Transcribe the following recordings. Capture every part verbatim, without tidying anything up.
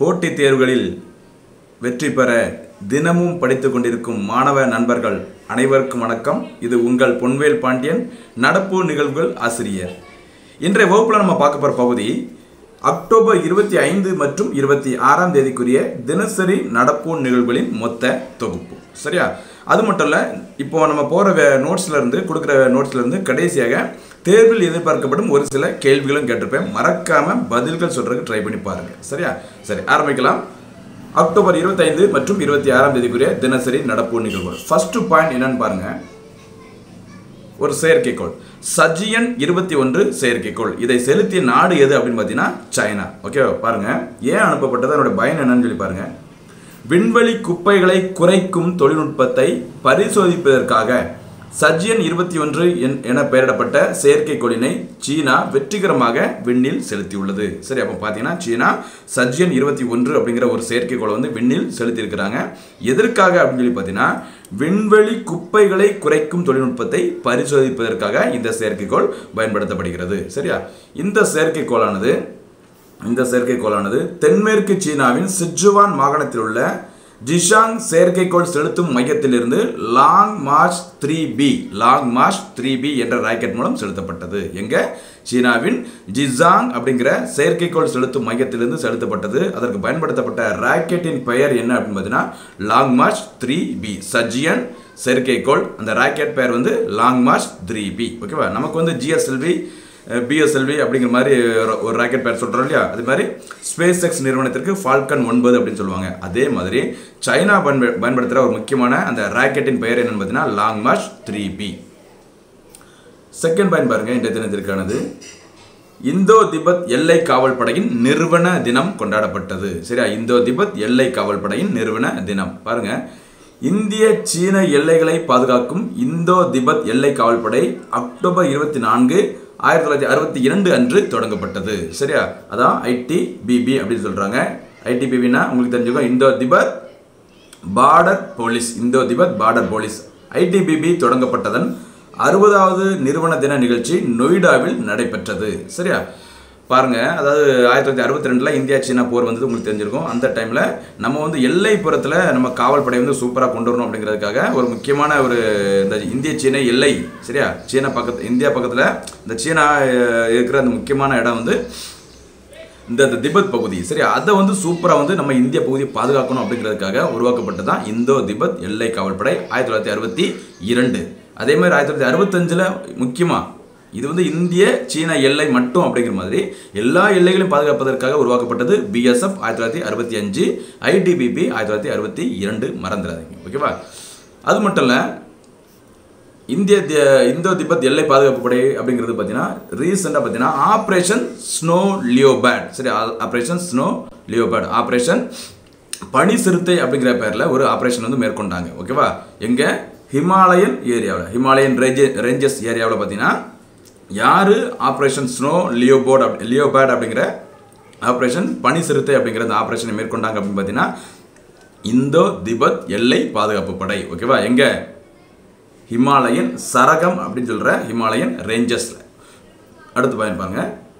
போட்டித் தேர்வுகளில் வெற்றி பெற தினமும் படித்துக் கொண்டிருக்கும் மாணவ நண்பர்கள் அனைவருக்கும் வணக்கம். இது உங்கள் பொன்வேல் பாண்டியன், நடப்பு நிகழ்வுகள் ஆசிரியர். இன்றைய வகுப்பில் நம்ம பார்க்க போகிற பகுதி அக்டோபர் இருபத்தி ஐந்து மற்றும் இருபத்தி ஆறாம் தேதிக்குரிய தினசரி நடப்பு நிகழ்வுகளின் மொத்த தொகுப்பு. சரியா? அது மட்டும் இல்லை, இப்போ நம்ம போகிற நோட்ஸ்லேருந்து கொடுக்குற நோட்ஸ்லேருந்து கடைசியாக தேர்வில் எதிர்பார்க்கப்படும் ஒரு சில கேள்விகளும் கேட்டிருப்பேன். மறக்காமல் பதில்கள் சொல்கிறதுக்கு ட்ரை பண்ணி பாருங்கள். சரியா? சரி, ஆரம்பிக்கலாம். அக்டோபர் இருபத்தைந்து மற்றும் இருபத்தி ஆறாம் தேதிக்குரிய தினசரி நடப்பு நிகழ்வுகள். ஃபர்ஸ்ட் பாயிண்ட் என்னன்னு பாருங்க. ஒரு செயற்கைக்கோள் சஜியன் இருபத்தி ஒன்று செயற்கைக்கோள். இதை செலுத்திய நாடு எது அப்படின்னு பார்த்தீங்கன்னா சைனா. ஓகே, பாருங்க ஏன் அனுப்பப்பட்டது, அதனுடைய பயன் என்னன்னு சொல்லி பாருங்க. விண்வெளி குப்பைகளை குறைக்கும் தொழில்நுட்பத்தை பரிசோதிப்பதற்காக சஜியன் இருபத்தி ஒன்று என பெயரிடப்பட்ட செயற்கைக்கோளினை சீனா வெற்றிகரமாக விண்ணில் செலுத்தியுள்ளது. சரி, அப்போ பார்த்தீங்கன்னா சீனா சஜியன் இருபத்தி ஒன்று அப்படிங்கிற ஒரு செயற்கைக்கோளை வந்து விண்ணில் செலுத்தியிருக்கிறாங்க. எதற்காக அப்படின்னு சொல்லி பார்த்தீங்கன்னா விண்வெளி குப்பைகளை குறைக்கும் தொழில்நுட்பத்தை பரிசோதிப்பதற்காக இந்த செயற்கைக்கோள் பயன்படுத்தப்படுகிறது. சரியா? இந்த செயற்கைக்கோளானது இந்த செயற்கைக்கோளானது தென்மேற்கு சீனாவின் சிச்சுவான் மாகாணத்தில் உள்ள ஜிஷாங் செயற்கைக்கோள் செலுத்தும் மையத்திலிருந்து Long March three B Long March three B என்ற ராக்கெட் மூலம் செலுத்தப்பட்டது. எங்க? சீனாவின் ஜிசாங் அப்படிங்கிற செயற்கைக்கோள் செலுத்தும் மையத்திலிருந்து செலுத்தப்பட்டது. அதற்கு பயன்படுத்தப்பட்ட ராக்கெட்டின் பெயர் என்ன அப்படின்னு பார்த்தீங்கன்னா லாங் மார்ச் த்ரீ பி சஜியன் செயற்கைக்கோள். அந்த ராக்கெட் பெயர் வந்து லாங் மார்ச் த்ரீ பி. ஓகேவா? நமக்கு வந்து ஜிஎஸ்எல்வி பிஎஸ்எல்வி அப்படிங்கிற மாதிரி ஒரு ராக்கெட் பேர் சொல்கிறோம் இல்லையா? அது மாதிரி ஸ்பேஸ் எக்ஸ் நிறுவனத்திற்கு ஃபால்கன் ஒன்பது அப்படின்னு சொல்லுவாங்க. அதே மாதிரி சைனா பயன்படுத்துகிற ஒரு முக்கியமான அந்த ராக்கெட்டின் பெயர் என்னன்னு பார்த்தீங்கன்னா Long March three B. Second point பாருங்க. இந்த தினத்திற்கானது இந்தோ திபெத் எல்லை காவல் படையின் நிறுவன தினம் கொண்டாடப்பட்டது. சரியா? இந்தோ திபெத் எல்லை காவல் படையின் நிறுவன தினம். பாருங்க, இந்திய சீன எல்லைகளை பாதுகாக்கும் இந்தோ திபெத் எல்லை காவல் படை அக்டோபர் இருபத்தி நான்கு ஆயிரத்தி தொள்ளாயிரத்தி அறுபத்தி இரண்டு அன்று தொடங்கப்பட்டது. சரியா? அதான் ஐடிபிபி அப்படின்னு சொல்றாங்க. ஐடிபிபினா உங்களுக்கு தெரிஞ்சுக்கோ, Indo Tibet border police. Indo Tibet border police. ITBP தொடங்கப்பட்டதன் அறுபதாவது நிறுவன தின நிகழ்ச்சி நொய்டாவில் நடைபெற்றது. சரியா? பாருங்க, அதாவது ஆயிரத்தி தொள்ளாயிரத்தி அறுபத்தி ரெண்டுல இந்தியா சீனா போர் வந்தது உங்களுக்கு தெரிஞ்சிருக்கும். அந்த டைம்ல நம்ம வந்து எல்லைப்புறத்தில் நம்ம காவல் படை வந்து சூப்பராக கொண்டு வரணும் அப்படிங்கிறதுக்காக ஒரு முக்கியமான ஒரு இந்த இந்திய சீன எல்லை. சரியா? சீனா பக்கத்து இந்தியா பக்கத்தில் இந்த சீனா இருக்கிற அந்த முக்கியமான இடம் வந்து இந்த திபெத் பகுதி. சரியா? அதை வந்து சூப்பராக வந்து நம்ம இந்திய பகுதியை பாதுகாக்கணும் அப்படிங்கிறதுக்காக உருவாக்கப்பட்டது தான் இந்தோ திபெத் எல்லை காவல் படை ஆயிரத்தி தொள்ளாயிரத்தி அறுபத்தி இரண்டு. அதே மாதிரி ஆயிரத்தி தொள்ளாயிரத்தி அறுபத்தஞ்சில் முக்கியமாக இது வந்து இந்திய சீன எல்லை மட்டும் அப்படிங்கிற மாதிரி எல்லா எல்லைகளையும் பாதுகாப்பதற்காக உருவாக்கப்பட்டது பிஎஸ்எஃப் ஆயிரத்தி தொள்ளாயிரத்தி அறுபத்தி அஞ்சு, ஐடிபிபி ஆயிரத்தி தொள்ளாயிரத்தி அறுபத்தி இரண்டு. மறந்துடாதீங்க. ஓகேவா? அது மட்டும் இல்லை, இந்திய இந்தோ திபெத் எல்லை பாதுகாப்பு படை அப்படிங்கிறது பார்த்தீங்கன்னா ரீசெண்டாக பார்த்தீங்கன்னா ஆப்ரேஷன் ஸ்னோ லியோபேட். சரி, ஆப்ரேஷன் ஸ்னோ லியோபேட், ஆப்ரேஷன் பனி சிறுத்தை அப்படிங்கிற பேரில் ஒரு ஆப்ரேஷன் வந்து மேற்கொண்டாங்க. ஓகேவா? எங்கே? ஹிமாலயன் ஏரியாவில், ஹிமாலயன் ரேஞ்ச ரேஞ்சஸ் ஏரியாவில் பார்த்தீங்கன்னா யாரு ஆப்ரேஷன் ஸ்னோ லியோபோர்ட் லியோபேட் அப்படிங்கிற ஆப்ரேஷன் பனி சிறுத்தை அப்படிங்கிற அந்த ஆப்ரேஷனை மேற்கொண்டாங்க அப்படின்னு பார்த்தீங்கன்னா இந்தோ திபெத் எல்லை பாதுகாப்பு படை. ஓகேவா? எங்க? ஹிமாலயன் சரகம் அப்படின்னு சொல்ற ஹிமாலயன் ரேஞ்சஸ்ல. அடுத்து பாருங்க.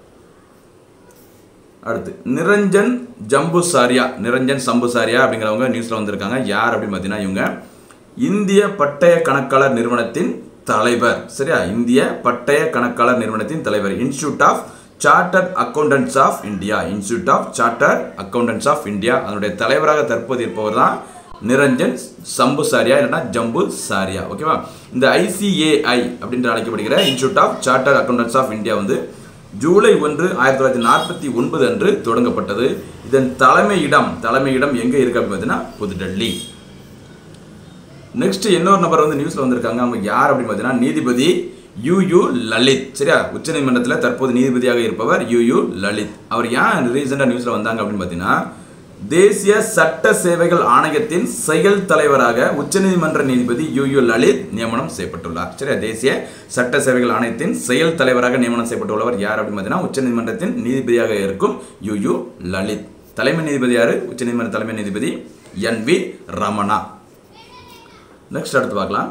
அடுத்து நிரஞ்சன் ஜம்புசாரியா நிரஞ்சன் சம்புசாரியா அப்படிங்கிறவங்க நியூஸ்ல வந்திருக்காங்க. யார் அப்படின்னு பார்த்தீங்கன்னா இவங்க இந்திய பட்டய கணக்காளர் நிறுவனத்தின் தலைவர். சரியா? இந்திய பட்டய கணக்காளர் நிறுவனத்தின் தலைவர். Institute of chartered accountants of India institute of chartered accountants of India அதனுடைய தலைவராக தற்போது இருப்பவர் தான் நிரஞ்சன் சம்புசாரியா இல்லைன்னா ஜம்பு சாரியா. ஓகேவா? இந்த ஐசிஏஐ அப்படின்னு அழைக்கப்படுகிற institute of chartered accountants of India வந்து ஜூலை ஒன்று ஆயிரத்தி தொள்ளாயிரத்தி நாற்பத்தி ஒன்பது அன்று தொடங்கப்பட்டது. இதன் தலைமையிடம் தலைமையிடம் எங்கே இருக்கு அப்படின்னு பார்த்தீங்கன்னா புதுடெல்லி. நெக்ஸ்ட் இன்னொரு நபர் வந்து நியூஸ்ல வந்திருக்காங்க. அவங்க யார் அப்படின்னு பார்த்தீங்கன்னா நீதிபதி யூ யூ லலித். சரியா? உச்சநீதிமன்றத்தில் தற்போது நீதிபதியாக இருப்பவர் யூ யூ லலித். அவர் ஏன் ரீசெண்டாக நியூஸ்ல வந்தாங்க அப்படின்னு பார்த்தீங்கன்னா தேசிய சட்ட சேவைகள் ஆணையத்தின் செயல் தலைவராக உச்சநீதிமன்ற நீதிபதி யூ யூ லலித் நியமனம் செய்யப்பட்டுள்ளார். சரியா? தேசிய சட்ட சேவைகள் ஆணையத்தின் செயல் தலைவராக நியமனம் செய்யப்பட்டுள்ளவர் யார் அப்படின்னு பார்த்தீங்கன்னா உச்சநீதிமன்றத்தின் நீதிபதியாக இருக்கும் யூ யூ லலித். தலைமை நீதிபதி யாரு? உச்சநீதிமன்ற தலைமை நீதிபதி என் வி ரமணா. நெக்ஸ்ட் அடுத்து பார்க்கலாம்.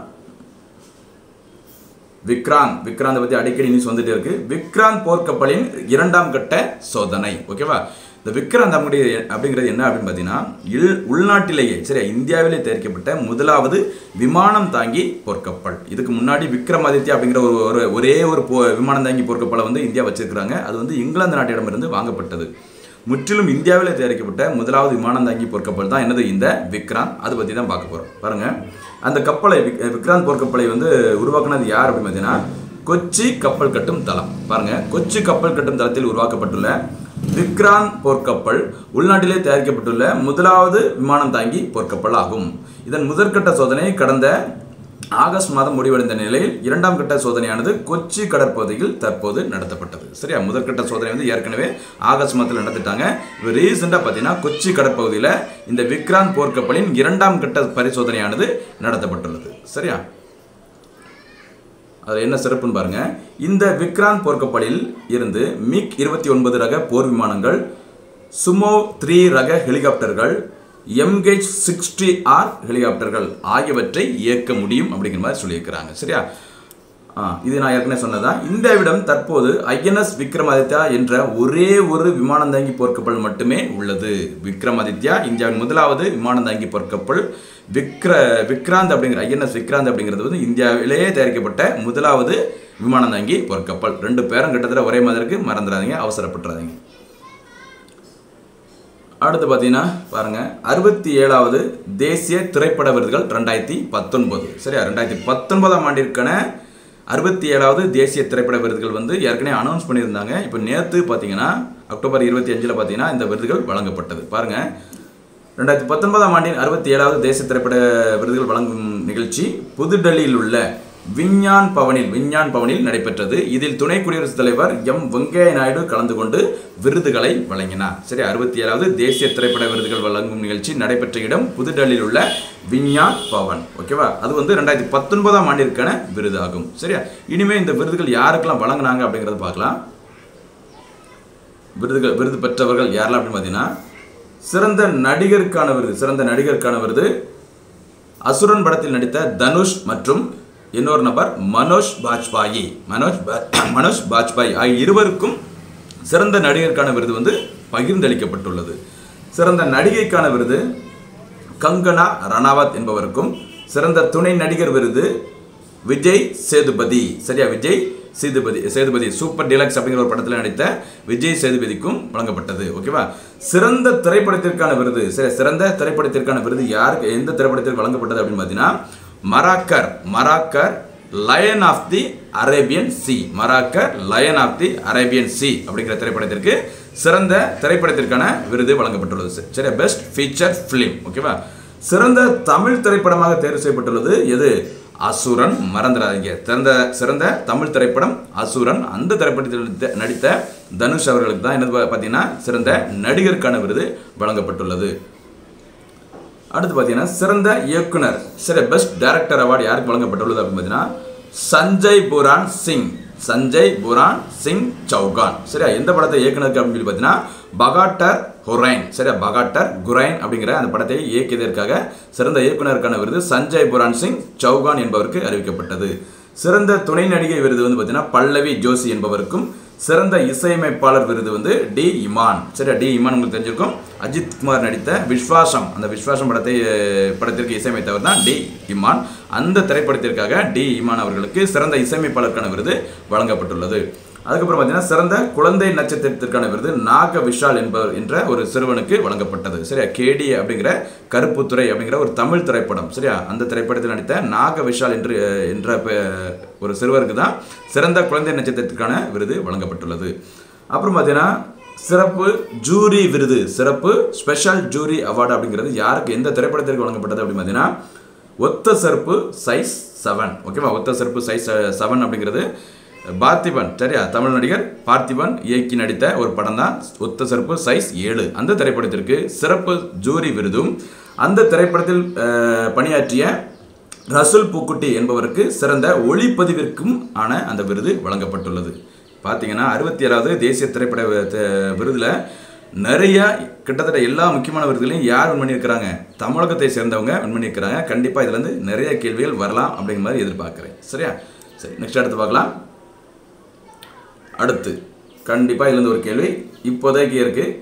விக்ராந்த் விக்ராந்த் பற்றி அடிக்கடி நியூஸ் வந்துட்டே இருக்கு. விக்ராந்த் போர்க்கப்பலின் இரண்டாம் கட்ட சோதனை. ஓகேவா? இந்த விக்ராந்த் அப்படிங்கிற அப்படிங்கிறது என்ன அப்படின்னு பார்த்தீங்கன்னா இல் உள்நாட்டிலேயே சரியா இந்தியாவிலே தயாரிக்கப்பட்ட முதலாவது விமானம் தாங்கி போர்க்கப்பல். இதுக்கு முன்னாடி விக்ரமாதித்யா அப்படிங்கிற ஒரு ஒரு ஒரே ஒரு போ விமானம் தாங்கி போர்க்கப்பலை வந்து இந்தியா வச்சிருக்கிறாங்க. அது வந்து இங்கிலாந்து நாட்டிடமிருந்து வாங்கப்பட்டது. முற்றிலும் இந்தியாவில் தயாரிக்கப்பட்ட முதலாவது விமானம் தாங்கி போர்க்கப்பல் தான் என்னது இந்த விக்ராந்த். அதை பற்றி தான் பார்க்க போகிறோம். பாருங்கள், அந்த கப்பலை விக்ராந்த் போர்க்கப்பலை வந்து உருவாக்குனது யார் அப்படின்னு பார்த்தீங்கன்னா கொச்சி கப்பல் கட்டும் தளம். பாருங்கள், கொச்சி கப்பல் கட்டும் தளத்தில் உருவாக்கப்பட்டுள்ள விக்ராந்த் போர்க்கப்பல் உள்நாட்டிலே தயாரிக்கப்பட்டுள்ள முதலாவது விமானம் தாங்கி போர்க்கப்பல் ஆகும். இதன் முதற்கட்ட சோதனை கடந்த ஆகஸ்ட் மாதம் முடிவடைந்த நிலையில் இரண்டாம் கட்ட சோதனையானது கொச்சி கடற்பகுதியில் தற்போது நடத்தப்பட்டது. சரியா, முதற்கட்ட சோதனை வந்து ஏற்கனவே ஆகஸ்ட் மாதத்தில் நடத்திட்டாங்க. இப்போ ரீசெண்டாக பார்த்தீங்கன்னா கொச்சி கடற்பகுதியில் இந்த விக்ராந்த் போர்க்கப்பலின் இரண்டாம் கட்ட பரிசோதனையானது நடத்தப்பட்டுள்ளது. சரியா, அது என்ன சிறப்புன்னு பாருங்க. இந்த விக்ராந்த் போர்க்கப்பலில் இருந்து மிக் இருபத்தி ஒன்பது ரக போர் விமானங்கள், சுமோ த்ரீ ரக ஹெலிகாப்டர்கள், எம்கேஜ் சிக்ஸ்டி ஆர் ஹெலிகாப்டர்கள் ஆகியவற்றை இயக்க முடியும் அப்படிங்கிற மாதிரி சொல்லியிருக்கிறாங்க. சரியா, இது நான் ஏற்கனவே சொன்னதான். இந்தியாவிடம் தற்போது ஐஎன்எஸ் விக்ரமாதித்யா என்ற ஒரே ஒரு விமானம் தாங்கி போர்க்கப்பல் மட்டுமே உள்ளது. விக்ரமாதித்யா இந்தியாவின் முதலாவது விமானம் தாங்கி போர்க்கப்பல். விக்ர விக்ராந்த் அப்படிங்கிற ஐஎன்எஸ் விக்ராந்த் அப்படிங்கிறது வந்து இந்தியாவிலேயே தயாரிக்கப்பட்ட முதலாவது விமானம் தாங்கி போர்க்கப்பல். ரெண்டு பேரும் கிட்டத்தட்ட ஒரே மாதிரி இருக்கு, மறந்துடாதீங்க, அவசரப்பட்டுறாதீங்க. அடுத்து பார்த்தீங்கன்னா பாருங்க, அறுபத்தி ஏழாவது தேசிய திரைப்பட விருதுகள் ரெண்டாயிரத்தி பத்தொன்பது. சரியா, ரெண்டாயிரத்தி பத்தொன்பதாம் ஆண்டிற்கான அறுபத்தி ஏழாவது தேசிய திரைப்பட விருதுகள் வந்து ஏற்கனவே அனௌன்ஸ் பண்ணியிருந்தாங்க. இப்போ நேற்று பார்த்தீங்கன்னா அக்டோபர் இருபத்தி அஞ்சில் பார்த்தீங்கன்னா இந்த விருதுகள் வழங்கப்பட்டது. பாருங்க, ரெண்டாயிரத்தி பத்தொன்பதாம் ஆண்டின் அறுபத்தி ஏழாவது தேசிய திரைப்பட விருதுகள் வழங்கும் நிகழ்ச்சி புதுடெல்லியில் உள்ள விஞ்ஞான் பவனில் விஞ்ஞான் பவனில் நடைபெற்றது. இதில் துணை குடியரசுத் தலைவர் எம் வெங்கையா நாயுடு கலந்து கொண்டு விருதுகளை வழங்கினார். சரி, அறுபத்தி ஏழாவது தேசிய திரைப்பட விருதுகள் வழங்கும் நிகழ்ச்சி நடைபெற்ற இடம் புதுடெல்லியில் உள்ள விஞ்ஞான் பவன். ஓகேவா, அது வந்து ரெண்டாயிரத்தி பத்தொன்பதாம் ஆண்டிற்கான விருது ஆகும். சரியா, இனிமே இந்த விருதுகள் யாருக்கெல்லாம் வழங்கினாங்க அப்படிங்கிறத பார்க்கலாம். விருதுகள் விருது பெற்றவர்கள் யாரெல்லாம் அப்படின்னு பார்த்தீங்கன்னா சிறந்த நடிகருக்கான விருது சிறந்த நடிகருக்கான விருது அசுரன் படத்தில் நடித்த தனுஷ் மற்றும் இன்னொரு நபர் மனோஜ் பாஜ்பாயி மனோஜ் மனோஜ் பாஜ்பாயி ஆகிய இருவருக்கும் சிறந்த நடிகருக்கான விருது வந்து பகிர்ந்தளிக்கப்பட்டுள்ளது. சிறந்த நடிகைக்கான விருது கங்கனா ரணாவத் என்பவருக்கும், சிறந்த துணை நடிகர் விருது விஜய் சேதுபதி. சரியா, விஜய் சேதுபதி சேதுபதி சூப்பர் டீலக்ஸ் அப்படிங்கிற ஒரு படத்தில் நடித்த விஜய் சேதுபதிக்கும் வழங்கப்பட்டது. ஓகேவா, சிறந்த திரைப்படத்திற்கான விருது சரி சிறந்த திரைப்படத்திற்கான விருது யாருக்கு எந்த திரைப்படத்திற்கு வழங்கப்பட்டது அப்படின்னு பார்த்தீங்கன்னா Marakkar Marakkar lion of the Arabian sea Marakkar lion of the Arabian sea அப்படிங்கிற திரைப்படத்திற்கு சிறந்த திரைப்படத்திற்கான விருது வழங்கப்பட்டுள்ளது. சரி, பெஸ்ட் ஃபீச்சர் ஃபிலிம். ஓகேவா, சிறந்த தமிழ் திரைப்படமாக தேர்வு செய்யப்பட்டுள்ளது எது? அசுரன். மறந்துடாதீங்க, சிறந்த சிறந்த தமிழ் திரைப்படம் அசுரன். அந்த திரைப்படத்தில் நடித்த தனுஷ் அவர்களுக்கு தான் என்னது பார்த்தீங்கன்னா சிறந்த நடிகருக்கான விருது வழங்கப்பட்டுள்ளது. அடுத்து பார்த்தீங்கன்னா சிறந்த இயக்குனர் சரி பெஸ்ட் டைரக்டர் அவார்டு யாருக்கு வழங்கப்பட்டுள்ளது அப்படின்னு பார்த்தீங்கன்னா சஞ்சய் புரான் சிங் சஞ்சய் புரான் சிங் சௌகான். சரியா, எந்த படத்தை இயக்குனருக்கு அப்படின்னு சொல்லி பார்த்தீங்கன்னா பகாட்டர் ஹுரைன். சரியா, பகாட்டர் குரைன் அப்படிங்கிற அந்த படத்தை இயக்கியதற்காக சிறந்த இயக்குனருக்கான விருது சஞ்சய் புரான் சிங் சௌகான் என்பவருக்கு அறிவிக்கப்பட்டது. சிறந்த துணை நடிகை விருது வந்து பார்த்தீங்கன்னா பல்லவி ஜோஷி என்பவருக்கும், சிறந்த இசையமைப்பாளர் விருது வந்து டி இமான். சரியா, டி இமான் உங்களுக்கு தெரிஞ்சிருக்கும், அஜித் குமார் நடித்த விஸ்வாசம் அந்த விஸ்வாசம் படத்தை படத்திற்கு இசையமைத்தவர் தான் டி இமான். அந்த திரைப்படத்திற்காக டி இமான் அவர்களுக்கு சிறந்த இசையமைப்பாளருக்கான விருது வழங்கப்பட்டுள்ளது. அதுக்கப்புறம் பார்த்தீங்கன்னா சிறந்த குழந்தை நட்சத்திரத்திற்கான விருது நாக விஷால் என்பவர் என்ற ஒரு சிறுவனுக்கு வழங்கப்பட்டது. சரியா, கேடி அப்படிங்கிற கருப்புத்துறை அப்படிங்கிற ஒரு தமிழ் திரைப்படம். சரியா, அந்த திரைப்படத்தில் நடித்த நாக விஷால் என்று என்ற ஒரு சிறுவருக்கு தான் சிறந்த குழந்தை நட்சத்திரத்திற்கான விருது வழங்கப்பட்டுள்ளது. அப்புறம் பார்த்தீங்கன்னா சிறப்பு ஜூரி விருது சிறப்பு ஸ்பெஷல் ஜூரி அவார்டு அப்படிங்கிறது யாருக்கு எந்த திரைப்படத்திற்கு வழங்கப்பட்டது அப்படின்னு பார்த்தீங்கன்னா ஒத்த செருப்பு சைஸ் செவன். ஓகேவா, ஒத்த செருப்பு சைஸ் செவன் அப்படிங்கிறது பார்த்திபன். சரியா, தமிழ் நடிகர் பார்த்திபன் இயக்கி நடித்த ஒரு படம் தான் ஒத்த செருப்பு சைஸ் ஏழு. அந்த திரைப்படத்திற்கு சிறப்பு ஜூரி விருதும், அந்த திரைப்படத்தில் பணியாற்றிய ரசூல் பூக்குட்டி என்பவருக்கு சிறந்த ஒளிப்பதிவிற்கும் ஆன அந்த விருது வழங்கப்பட்டுள்ளது. பார்த்தீங்கன்னா அறுபத்தி ஏழாவது தேசிய திரைப்பட விருதில் நிறைய கிட்டத்தட்ட எல்லா முக்கியமான விருதுகளையும் யார் வின் பண்ணியிருக்கிறாங்க? தமிழகத்தை சேர்ந்தவங்க வின் பண்ணியிருக்கிறாங்க. கண்டிப்பாக இதுலேருந்து நிறைய கேள்விகள் வரலாம் அப்படிங்கிற மாதிரி எதிர்பார்க்குறேன். சரியா, சரி, நெக்ஸ்ட் அடுத்து பார்க்கலாம். அடுத்து கண்டிப்பாக இதுலேருந்து ஒரு கேள்வி இப்போதைக்கு இருக்குது.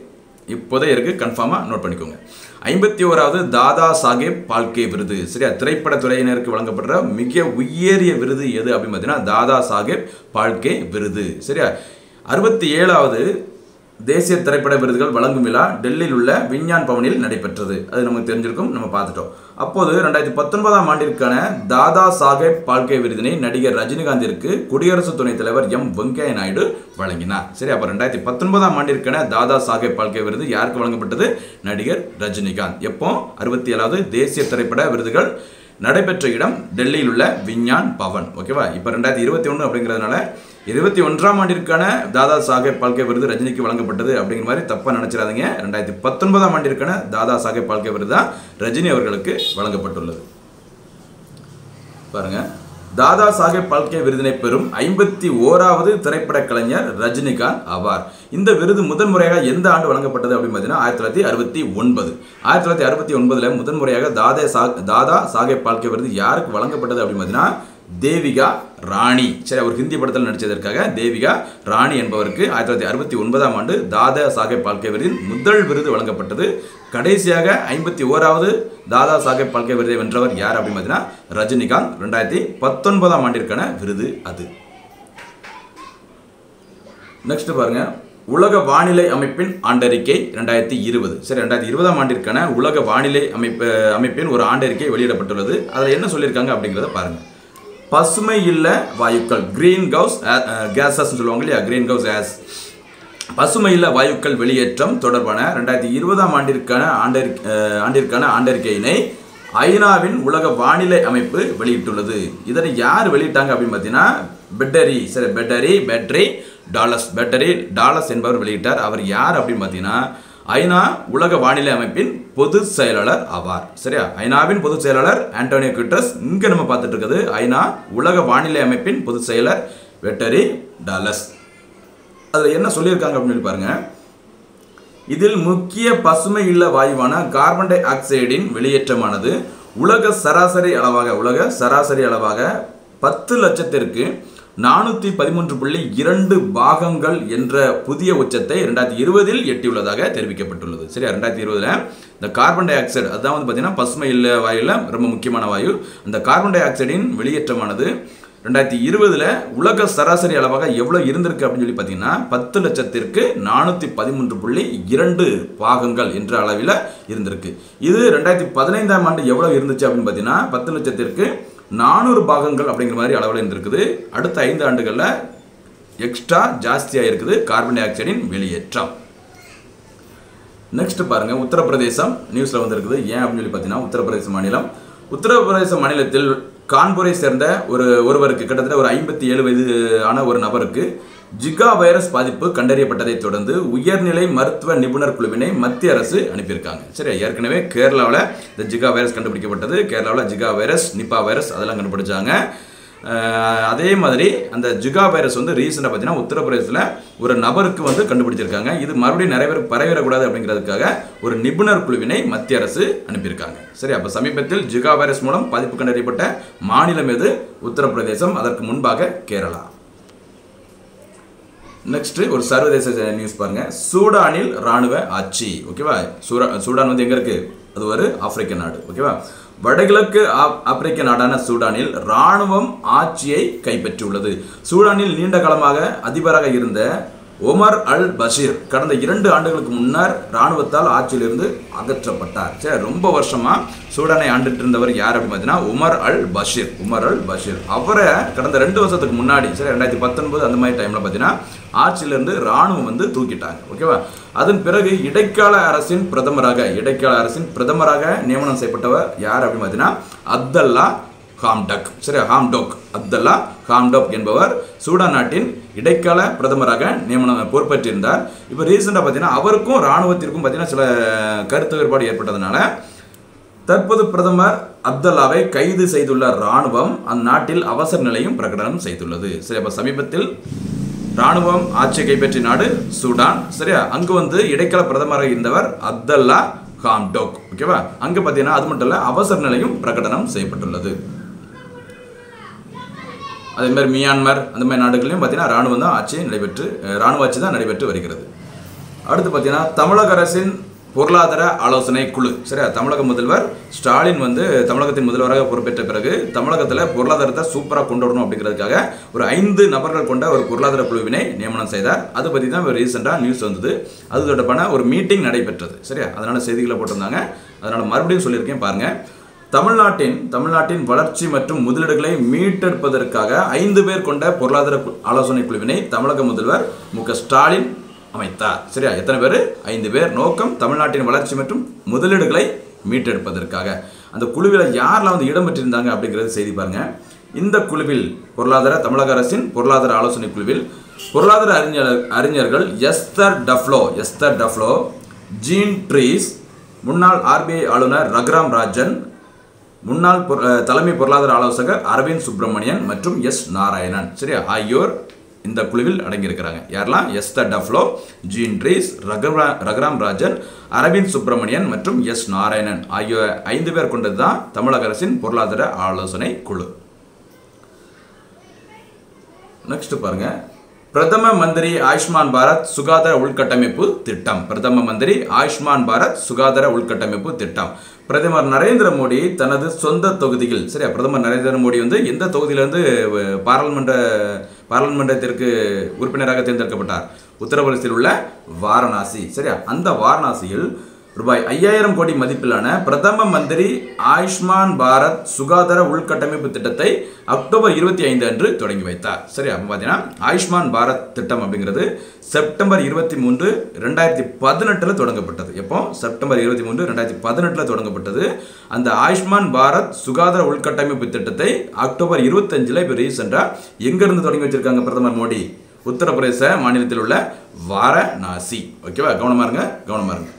இப்போதே இருக்கு, கன்ஃபார்மாக நோட் பண்ணிக்கோங்க. ஐம்பத்தி ஓராவது தாதா சாஹேப் பால்கே விருது. சரியா, திரைப்படத்துறையினருக்கு வழங்கப்படுற மிக உயரிய விருது எது அப்படின்னு பார்த்தீங்கன்னா தாதா சாஹேப் பால்கே விருது. சரியா, அறுபத்தி ஏழாவது தேசிய திரைப்பட விருதுகள் வழங்கும் விழா டெல்லியில் உள்ள விஞ்ஞான் பவனில் நடைபெற்றது. அது நமக்கு தெரிஞ்சிருக்கும், நம்ம பார்த்துட்டோம். அப்போது ரெண்டாயிரத்தி பத்தொன்பதாம் ஆண்டிற்கான தாதா சாஹேப் பால்கே விருதினை நடிகர் ரஜினிகாந்திற்கு குடியரசு துணைத் தலைவர் எம் வெங்கையா நாயுடு வழங்கினார். சரி, அப்போ ரெண்டாயிரத்தி பத்தொன்பதாம் ஆண்டிற்கான தாதா சாஹேப் பால்கே விருது யாருக்கு வழங்கப்பட்டது? நடிகர் ரஜினிகாந்த். எப்போ? அறுபத்தி ஏழாவது தேசிய திரைப்பட விருதுகள் நடைபெற்ற இடம் டெல்லியில் உள்ள விஞ்ஞான் பவன். ஓகேவா? இப்போ ரெண்டாயிரத்தி இருபத்தி ஒன்று அப்படிங்கிறதுனால இருபத்தி ஒன்றாம் ஆண்டிற்கான தாதா சாஹேப் பால்கே விருது ரஜினிக்கு வழங்கப்பட்டது அப்படிங்கிற மாதிரி தப்பாக நினைச்சிடாதீங்க. ரெண்டாயிரத்தி பத்தொன்பதாம் ஆண்டிற்கான தாதா சாஹேப் பால்கே விருது தான் ரஜினி அவர்களுக்கு வழங்கப்பட்டுள்ளது. பாருங்க, தாதா சாஹேப் பால்கே விருதினை பெறும் ஐம்பத்தி ஓராவது திரைப்பட கலைஞர் ரஜினிகாந்த் ஆவார். இந்த விருது முதன் முறையாக எந்த ஆண்டு வழங்கப்பட்டது அப்படின்னு பார்த்தீங்கன்னா ஆயிரத்தி தொள்ளாயிரத்தி அறுபத்தி ஒன்பது ஆயிரத்தி தொள்ளாயிரத்தி அறுபத்தி ஒன்பதுல முதன் முறையாக தாதா சா தாதா சாஹேப் பால்கே விருது யாருக்கு வழங்கப்பட்டது அப்படின்னு பார்த்தீங்கன்னா தேவிகா ராணி. சரி, அவர் ஹிந்தி படத்தில் நடித்ததற்காக தேவிகா ராணி என்பவருக்கு ஆயிரத்தி தொள்ளாயிரத்தி அறுபத்தி ஒன்பதாம் ஆண்டு தாதா சாஹேப் பால்கே விருதின் முதல் விருது வழங்கப்பட்டது. கடைசியாக ஐம்பத்தி ஓராவது தாதா சாஹேப் பால்கே விருதை வென்றவர் யார் அப்படின்னு பார்த்தீங்கன்னா ரஜினிகாந்த். ரெண்டாயிரத்தி பத்தொன்பதாம் ஆண்டிற்கான விருது அது. நெக்ஸ்ட் பாருங்க, உலக வானிலை அமைப்பின் ஆண்டறிக்கை ரெண்டாயிரத்தி இருபது. சரி, ரெண்டாயிரத்தி இருபதாம் ஆண்டிற்கான உலக வானிலை அமைப்பு அமைப்பின் ஒரு ஆண்டறிக்கை வெளியிடப்பட்டுள்ளது. அதில் என்ன சொல்லியிருக்காங்க அப்படிங்கிறத பாருங்க. பசுமை இல்ல வாயுக்கள், கிரீன் ஹவுஸ் கேஸஸ் சொல்லுவாங்க இல்லையா, கிரீன் ஹவுஸ் கேஸ், பசுமை இல்ல வாயுக்கள் வெளியேற்றம் தொடர்பான ரெண்டாயிரத்தி இருபதாம் ஆண்டிற்கான ஆண்டறி ஆண்டிற்கான ஆண்டறிக்கையினை ஐநாவின் உலக வானிலை அமைப்பு வெளியிட்டுள்ளது. இதனை யார் வெளியிட்டாங்க அப்படின்னு பார்த்தீங்கன்னா பெட்டரி. சரி, Petteri Petteri Taalas Petteri Taalas என்பவர் வெளியிட்டார். அவர் யார் அப்படின்னு பார்த்தீங்கன்னா ஐநா உலக வானிலை அமைப்பின் பொது செயலாளர் ஆவார். சரியா, ஐநாவின் பொதுச் செயலாளர் ஆண்டோனியோ குட்டரஸ். இங்க நம்ம பார்த்துட்டு இருக்கிறது ஐநா உலக வானிலை அமைப்பின் பொதுச் செயலர் பெட்டரி டாலஸ். அதுல என்ன சொல்லியிருக்காங்க அப்படின்னு பாருங்க. இதில் முக்கிய பசுமை இல்ல வாயுவான கார்பன் டை ஆக்சைடின் வெளியேற்றமானது உலக சராசரி அளவாக உலக சராசரி அளவாக பத்து லட்சத்திற்கு நானூற்றி பதிமூன்று புள்ளி இரண்டு பாகங்கள் என்ற புதிய உச்சத்தை ரெண்டாயிரத்தி இருபதில் எட்டியுள்ளதாக தெரிவிக்கப்பட்டுள்ளது. சரியா, ரெண்டாயிரத்தி இருபதுல இந்த கார்பன் டை ஆக்சைடு அதுதான் வந்து பார்த்தீங்கன்னா பசுமை இல்ல வாயுல ரொம்ப முக்கியமான வாயு. அந்த கார்பன் டை ஆக்சைடின் வெளியேற்றமானது ரெண்டாயிரத்தி இருபதுல உலக சராசரி அளவாக எவ்வளவு இருந்திருக்கு அப்படின்னு சொல்லி பார்த்தீங்கன்னா பத்து லட்சத்திற்கு நானூற்றி பதிமூன்று புள்ளி இரண்டு பாகங்கள் என்ற அளவில் இருந்திருக்கு. இது ரெண்டாயிரத்தி பதினைந்தாம் ஆண்டு எவ்வளவு இருந்துச்சு அப்படின்னு பார்த்தீங்கன்னா பத்து லட்சத்திற்கு நானூறு பாகங்கள் அப்படிங்கிற மாதிரி அளவில் இருந்திருக்குது. அடுத்த ஐந்து ஆண்டுகளில் எக்ஸ்ட்ரா ஜாஸ்தியாக இருக்குது கார்பன் டை ஆக்சைடின் வெளியேற்றம். நெக்ஸ்ட் பாருங்க, உத்தரப்பிரதேசம் நியூஸ்ல வந்திருக்குது. ஏன் அப்படின்னு சொல்லி பார்த்தீங்கன்னா உத்தரப்பிரதேச மாநிலம் உத்தரப்பிரதேச மாநிலத்தில் கான்பூரை சேர்ந்த ஒரு ஒருவருக்கு கிட்டத்தட்ட ஒரு ஐம்பத்தி ஏழு வயது ஆன ஒரு நபருக்கு ஜிகா வைரஸ் பாதிப்பு கண்டறியப்பட்டதை தொடர்ந்து உயர்நிலை மருத்துவ நிபுணர் குழுவினை மத்திய அரசு அனுப்பியிருக்காங்க. சரி, ஏற்கனவே கேரளாவில் இந்த ஜிகா வைரஸ் கண்டுபிடிக்கப்பட்டது. கேரளாவில் ஜிகா வைரஸ், நிப்பா வைரஸ் அதெல்லாம் கண்டுபிடிச்சாங்க. அதே மாதிரி அந்த ஜிகா வைரஸ் வந்து ரீசெண்டாக பார்த்தீங்கன்னா உத்தரப்பிரதேசத்தில் ஒரு நபருக்கு வந்து கண்டுபிடிச்சிருக்காங்க. இது மறுபடியும் நிறைய பேர் பரவிடக்கூடாது அப்படிங்கிறதுக்காக ஒரு நிபுணர் குழுவினை மத்திய அரசு அனுப்பியிருக்காங்க. சரி, அப்போ சமீபத்தில் ஜிகா வைரஸ் மூலம் பாதிப்பு கண்டறியப்பட்ட மாநிலம் எது? உத்தரப்பிரதேசம். அதற்கு முன்பாக கேரளா. நெக்ஸ்ட் ஒரு சர்வதேச நியூஸ் பாருங்க. சூடானில் ராணுவ ஆட்சி. ஓகேவா, சூடான் வந்து எங்க இருக்கு? அது ஒரு ஆப்பிரிக்க நாடு. ஓகேவா, வடகிழக்கு ஆப்பிரிக்க நாடான சூடானில் ராணுவம் ஆட்சியை கைப்பற்றியுள்ளது. சூடானில் நீண்ட காலமாக அதிபராக இருந்த ஒமர் அல் பஷீர் கடந்த இரண்டு ஆண்டுகளுக்கு முன்னர் ராணுவத்தால் ஆட்சியிலிருந்து அகற்றப்பட்டார். சரி, ரொம்ப வருஷமா சூடானை ஆண்டுட்டு இருந்தவர் யார் அப்படின்னு பார்த்தீங்கன்னா Omar al Bashir. Omar al Bashir அவரை கடந்த ரெண்டு வருஷத்துக்கு முன்னாடி, சரி ரெண்டாயிரத்தி பத்தொன்பது அந்த மாதிரி டைம்ல பார்த்தீங்கன்னா ஆட்சியிலிருந்து ராணுவம் வந்து தூக்கிட்டாங்க. ஓகேவா, அதன் பிறகு இடைக்கால அரசின் பிரதமராக இடைக்கால அரசின் பிரதமராக நியமனம் செய்யப்பட்டவர் யார் அப்படின்னு பார்த்தீங்கன்னா அப்தல்லா ஹாம்டக். சரி, ஹாம்டோக் அப்தல்லா ஹாம்டோக் என்பவர் சூடான் நாட்டின் இடைக்கால பிரதமராக நியமனம் பொறுப்பேற்றிருந்தார். இப்போ ரீசெண்டாக பார்த்தீங்கன்னா அவருக்கும் ராணுவத்திற்கும் பார்த்தீங்கன்னா சில கருத்து வேறுபாடு ஏற்பட்டதுனால தற்போது பிரதமர் அப்தல்லாவை கைது செய்துள்ள ராணுவம் அந்நாட்டில் அவசர நிலையும் பிரகடனம் செய்துள்ளது. சரி, அப்போ சமீபத்தில் ராணுவம் ஆட்சியை கைப்பற்றிய நாடு சூடான். சரியா, அங்கு வந்து இடைக்கால பிரதமராக இருந்தவர் அப்தல்லா ஹாம்டோக். ஓகேவா, அங்க பார்த்தீங்கன்னா அது மட்டும் இல்ல அவசர நிலையும் பிரகடனம் செய்யப்பட்டுள்ளது. அதே மாதிரி மியான்மர் அந்த மாதிரி நாடுகளிலும் பார்த்தீங்கன்னா ராணுவம் தான் ஆட்சி நடைபெற்று ராணுவ ஆட்சி தான் நடைபெற்று வருகிறது. அடுத்து பார்த்தீங்கன்னா தமிழக அரசின் பொருளாதார ஆலோசனை குழு. சரியா, தமிழக முதல்வர் ஸ்டாலின் வந்து தமிழகத்தின் முதல்வராக பொறுப்பேற்ற பிறகு தமிழகத்தில் பொருளாதாரத்தை சூப்பராக கொண்டு வரணும் அப்படிங்கிறதுக்காக ஒரு ஐந்து நபர்கள் கொண்ட ஒரு பொருளாதார குழுவினை நியமனம் செய்தார். அதை பற்றி தான் ரீசெண்டாக நியூஸ் வந்தது. அது தொடர்பான ஒரு மீட்டிங் நடைபெற்றது. சரியா, அதனால செய்திகளை போட்டிருந்தாங்க. அதனால மறுபடியும் சொல்லியிருக்கேன் பாருங்க. தமிழ்நாட்டின் தமிழ்நாட்டின் வளர்ச்சி மற்றும் முதலீடுகளை மீட்டெடுப்பதற்காக ஐந்து பேர் கொண்ட பொருளாதார ஆலோசனை குழுவினை தமிழக முதல்வர் மு க ஸ்டாலின் அமைத்தார். சரியா, எத்தனை பேர்? ஐந்து பேர். நோக்கம் தமிழ்நாட்டின் வளர்ச்சி மற்றும் முதலீடுகளை மீட்டெடுப்பதற்காக. அந்த குழுவில் யாரெல்லாம் வந்து இடம் பெற்றிருந்தாங்க அப்படிங்கிறது செய்தி பாருங்க. இந்த குழுவில் பொருளாதார தமிழக அரசின் பொருளாதார ஆலோசனை குழுவில் பொருளாதார அறிஞர் அறிஞர்கள் Esther Duflo Esther Duflo Jean Dreze, முன்னாள் ஆர்பிஐ ஆளுநர் ரகுராம் ராஜன், முன்னாள் தலைமை பொருளாதார ஆலோசகர் அரவிந்த் சுப்பிரமணியன் மற்றும் எஸ் நாராயணன். சரியா, ஆகியோர் இந்த குழுவில் அடங்கியிருக்கிறாங்க. யாரெல்லாம்? எஸ்தர் டஃப்லோ, ஜீன் ட்ரீஸ், ரகுரா ரகுராம் ராஜன், அரவிந்த் சுப்பிரமணியன் மற்றும் எஸ் நாராயணன் ஆகிய ஐந்து பேர் கொண்டது தான் தமிழக அரசின் பொருளாதார ஆலோசனை குழு. நெக்ஸ்ட் பாருங்க. பிரதம மந்திரி ஆயுஷ்மான் பாரத் சுகாதார உள்கட்டமைப்பு திட்டம். பிரதம மந்திரி ஆயுஷ்மான் பாரத் சுகாதார உள்கட்டமைப்பு திட்டம். பிரதமர் நரேந்திர மோடி தனது சொந்த தொகுதியில், சரியா, பிரதமர் நரேந்திர மோடி வந்து எந்த தொகுதியிலிருந்து பாராளுமன்ற பாராளுமன்றத்திற்கு உறுப்பினராக தேர்ந்தெடுக்கப்பட்டார்? உத்தரப்பிரதேசத்தில் உள்ள வாரணாசி. சரியா, அந்த வாரணாசியில் ரூபாய் ஐயாயிரம் கோடி மதிப்பிலான பிரதம மந்திரி ஆயுஷ்மான் பாரத் சுகாதார உள்கட்டமைப்பு திட்டத்தை அக்டோபர் இருபத்தி ஐந்து அன்று தொடங்கி வைத்தார். சரி, அப்போ பார்த்தீங்கன்னா ஆயுஷ்மான் பாரத் திட்டம் அப்படிங்கிறது செப்டம்பர் இருபத்தி மூன்று ரெண்டாயிரத்தி பதினெட்டில் தொடங்கப்பட்டது. எப்போ? செப்டம்பர் இருபத்தி மூன்று ரெண்டாயிரத்தி பதினெட்டில் தொடங்கப்பட்டது. அந்த ஆயுஷ்மான் பாரத் சுகாதார உள்கட்டமைப்பு திட்டத்தை அக்டோபர் இருபத்தஞ்சில் இப்போ ரீசெண்டாக எங்கேருந்து தொடங்கி வச்சிருக்காங்க பிரதமர் மோடி? உத்தரப்பிரதேச மாநிலத்தில் உள்ள வாரணாசி. ஓகேவா? கவனமாக இருங்க, கவனமாக இருங்க.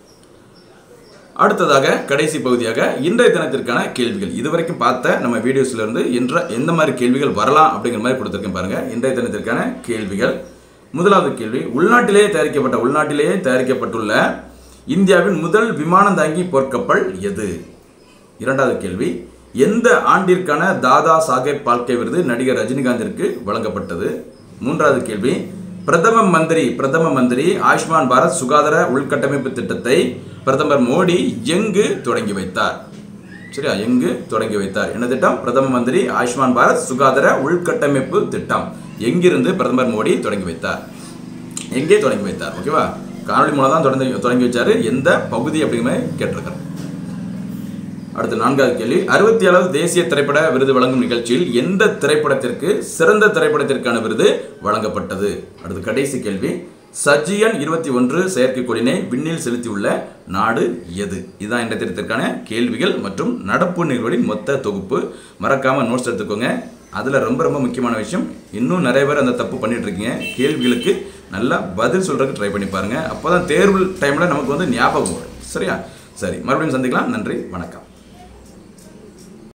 அடுத்ததாக கடைசி பகுதியாக இன்றைய தினத்திற்கான கேள்விகள். இதுவரைக்கும் பார்த்த நம்ம வீடியோஸ்ல இருந்து என்ற எந்த மாதிரி கேள்விகள் வரலாம் அப்படிங்கிற மாதிரி கொடுத்துருக்கேன் பாருங்க. இன்றைய தினத்திற்கான கேள்விகள். முதலாவது கேள்வி, உள்நாட்டிலேயே தயாரிக்கப்பட்ட உள்நாட்டிலேயே தயாரிக்கப்பட்டுள்ள இந்தியாவின் முதல் விமானம் தாங்கி போர்க்கப்பல் எது? இரண்டாவது கேள்வி, எந்த ஆண்டிற்கான தாதா சாஹேப் பால்கே விருது நடிகர் ரஜினிகாந்திற்கு வழங்கப்பட்டது? மூன்றாவது கேள்வி, பிரதம மந்திரி பிரதம மந்திரி ஆயுஷ்மான் பாரத் சுகாதார உள்கட்டமைப்பு திட்டத்தை பிரதமர் மோடி எங்கு தொடங்கி வைத்தார்? சரியா, எங்கு தொடங்கி வைத்தார்? என்ன திட்டம்? பிரதம மந்திரி ஆயுஷ்மான் பாரத் சுகாதார உள்கட்டமைப்பு திட்டம் எங்கிருந்து பிரதமர் மோடி தொடங்கி வைத்தார்? எங்கே தொடங்கி வைத்தார்? ஓகேவா? காணொலி மூலம் தான் தொடங்கி தொடங்கி வச்சாரு. எந்த பகுதி அப்படிங்கிற கேட்டிருக்காரு. அடுத்து நான்காவது கேள்வி, அறுபத்தி ஏழாவது தேசிய திரைப்பட விருது வழங்கும் நிகழ்ச்சியில் எந்த திரைப்படத்திற்கு சிறந்த திரைப்படத்திற்கான விருது வழங்கப்பட்டது? அடுத்து கடைசி கேள்வி, சஜியன் இருபத்தி ஒன்று செயற்கைக்கோளினை விண்ணில் செலுத்தியுள்ள நாடு எது? இதுதான் இந்த திட்டத்திற்கான கேள்விகள் மற்றும் நடப்பு நிகழ்வுகளின் மொத்த தொகுப்பு. மறக்காம நோட்ஸ் எடுத்துக்கோங்க. அதில் ரொம்ப ரொம்ப முக்கியமான விஷயம், இன்னும் நிறைய பேர் அந்த தப்பு பண்ணிட்டு இருக்கீங்க. கேள்விகளுக்கு நல்லா பதில் சொல்றதுக்கு ட்ரை பண்ணி பாருங்க. அப்போதான் தேர்வு டைம்ல நமக்கு வந்து ஞாபகம் வரும். சரியா? சரி, மறுபடியும் சந்திக்கலாம். நன்றி, வணக்கம்.